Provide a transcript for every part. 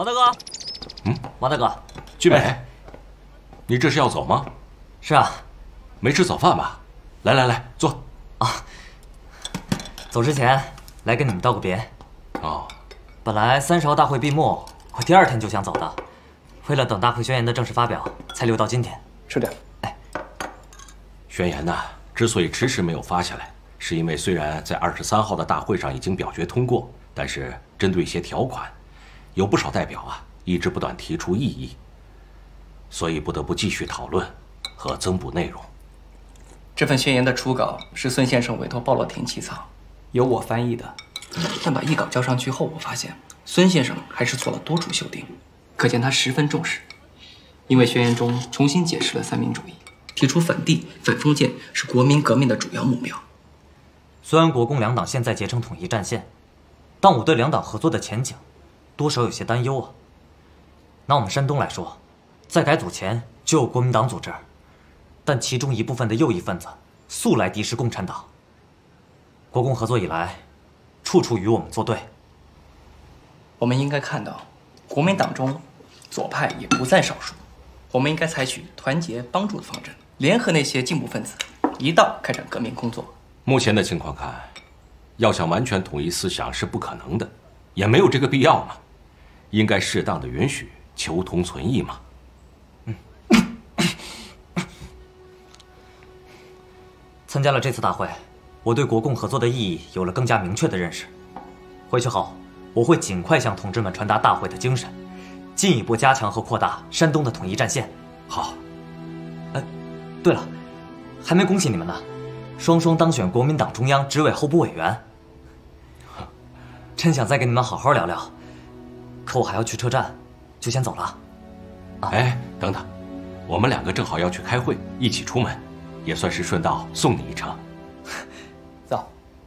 王大哥，王大哥， 俊美，你这是要走吗？ 是啊， 没吃早饭吧？来，坐。 啊，走之前来跟你们道个别。 哦， 本来30号大会闭幕，我第2天就想走的，为了等大会宣言的正式发表，才留到今天。 吃点。 哎， 宣言呢，之所以迟迟没有发下来，是因为虽然在23号的大会上已经表决通过，但是针对一些条款，有不少代表啊一直不断提出异议，所以不得不继续讨论和增补内容。 这份宣言的初稿是孙先生委托鲍洛廷起草，由我翻译的。但把译稿交上去后，我发现孙先生还是做了多处修订，可见他十分重视。因为宣言中重新解释了三民主义，提出反帝反封建是国民革命的主要目标。 虽然国共两党现在结成统一战线，但我对两党合作的前景多少有些担忧啊。拿我们山东来说，在改组前就有国民党组织，但其中一部分的右翼分子素来敌视共产党。国共合作以来，处处与我们作对。 我们应该看到，国民党中左派也不在少数。我们应该采取团结帮助的方针，联合那些进步分子，一道开展革命工作。 目前的情况看，要想完全统一思想是不可能的，也没有这个必要嘛。应该适当的允许求同存异嘛。 参加了这次大会，我对国共合作的意义有了更加明确的认识。回去后，我会尽快向同志们传达大会的精神，进一步加强和扩大山东的统一战线。 好。 对了，还没恭喜你们呢，双双当选国民党中央执委候补委员。真想再跟你们好好聊聊，可我还要去车站，就先走了。 哎，等等，我们2个正好要去开会，一起出门，也算是顺道送你一程。 走。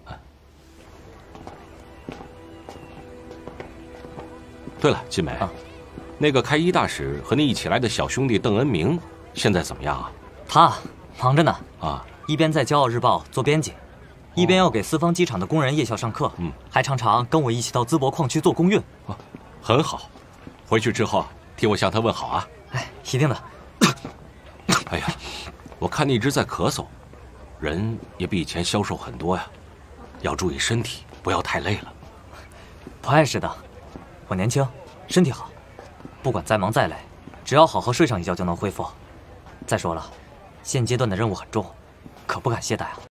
对了，金梅，那个开一大使和你一起来的小兄弟邓恩明，现在怎么样啊？ 他忙着呢，一边在《骄傲日报》做编辑，一边要给四方机场的工人夜校上课，还常常跟我一起到淄博矿区做公运。 很好，回去之后替我向他问好啊。 哎，一定的。 哎呀，我看你一直在咳嗽，人也比以前消瘦很多呀，要注意身体，不要太累了。 不碍事的，我年轻，身体好，不管再忙再累，只要好好睡上一觉就能恢复。再说了，现阶段的任务很重，可不敢懈怠啊。